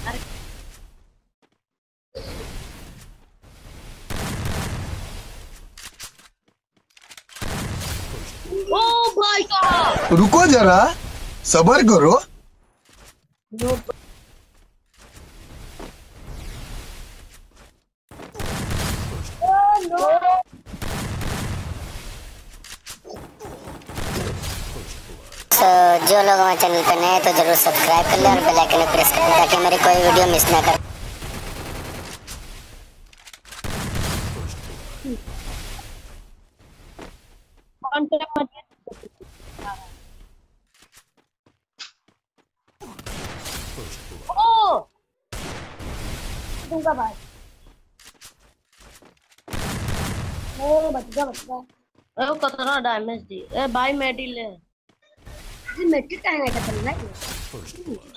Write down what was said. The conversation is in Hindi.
अरे ओ भाई साहब, रुको जरा, सबर करो। No no. तो जो लोग हमारे चैनल पे नए हैं तो जरूर सब्सक्राइब कर ले और बेल आइकन प्रेस कर ले ताकि हमारी कोई वीडियो मिस ना कर। ओ दूंगा भाई। ओ बच गया बच गया। ए वो कितना डैमेज दी। ए भाई मेडी ले। जी मेडी का है क्या चल रहा है?